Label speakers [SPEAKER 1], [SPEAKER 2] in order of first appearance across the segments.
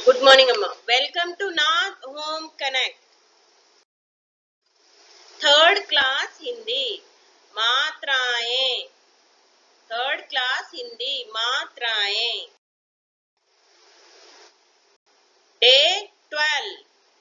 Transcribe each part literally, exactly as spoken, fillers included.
[SPEAKER 1] Good morning, Amma. Welcome to North Home Connect. Third class Hindi. Matraएं. Third class Hindi. Matraएं. Day twelve.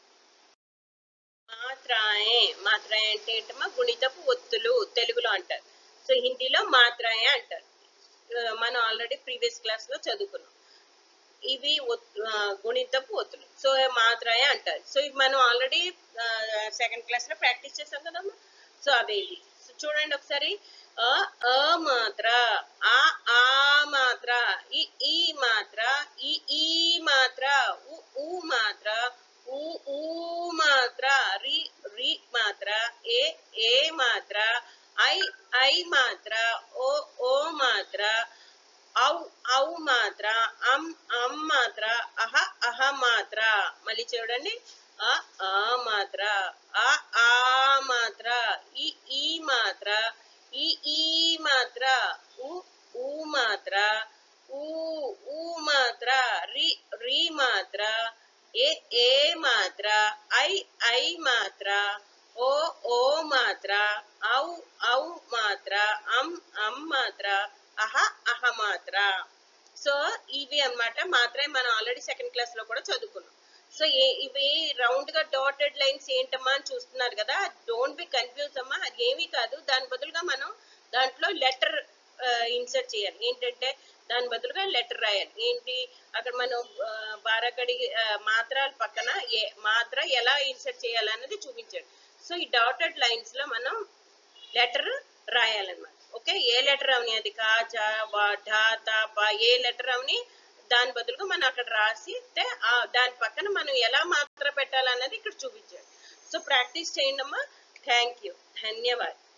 [SPEAKER 1] మాత్రాయే మాత్రాయే అంటే ఏంటమ్మా గుణితపు ఒత్తులు తెలుగులో అంటారు. So హిందీలో మాత్రాయే అంటారు. మనం ఆల్రెడీ ప్రీవియస్ క్లాస్ లో చదువుకున్నాం. ఇవి గుణితపు ఒత్తులు. సో మాత్రాయే అంటారు. సో ఇవి మనం ఆల్రెడీ సెకండ్ క్లాస్ లో ప్రాక్టీస్ చేసాం కదమ్మా. సో అవే ఇవి చూడండి ఒకసారి. అ అ మాత్ర, ఆ ఆ మాత్ర, ఈ ఈ మాత్ర, ఈ ఈ మాత్ర, ఉ ఊ మాత్ర, ఊ ఊ మాత్ర, రి రి మాత్ర, ఏ ఏ మాత్ర, ఐ ఐ మాత్ర, ఓ ఓ మాత్ర, ఔ ఔ మాత్ర, అం అం మాత్ర, అహ అహ మాత్ర. మళ్ళీ చూడండి. అ ఆ మాత్ర, ఆ ఆ మాత్ర, ఈ ఈ మాత్ర, ఈ ఈ మాత్ర, ఉ ఊ మాత్ర, ఊ ఊ మాత్ర, రి రి మాత్ర, ఏ ఏ మాత్ర, ఐ ఐ మాత్ర, ఓ ఓ మాత్ర, ఔ ఔ మాత్ర, అం అం మాత్ర, అహ అహ మాత్ర. సో ఇవి అన్నమాట మాత్రమే మనం ఆల్రెడీ సెకండ్ క్లాస్ లో కూడా చదువుకున్నాం. సో ఇవి రౌండ్ గా డాటెడ్ లైన్స్ ఏంటమ్మా అని చూస్తున్నారు కదా. డోంట్ బి కన్ఫ్యూజ్ అమ్మా, అది ఏమీ కాదు. దాని బదులుగా మనం దాంట్లో లెటర్ ఇన్సర్ట్ చేయాలి. ఏంటంటే దాని బదులుగా లెటర్ రాయాలి. ఏంటి అక్కడ మనం బారకడి మాత్రాల పక్కన ఏ మాత్ర ఎలా ఇన్సర్ట్ చేయాలన్నది చూపించాడు. సో ఈ డాటెడ్ లైన్స్ లో మనం లెటర్ రాయాలన్నమాట. ఓకే, ఏ లెటర్ అవని, అది కా చ వా ఢ త ప, ఏ లెటర్ అవని దాని బదులుగా మనం అక్కడ రాసితే దాని పక్కన మనం ఎలా మాత్ర పెట్టాలన్నది ఇక్కడ చూపించాడు. సో ప్రాక్టీస్ చేయండి అమ్మా. థ్యాంక్ యూ, ధన్యవాదాలు.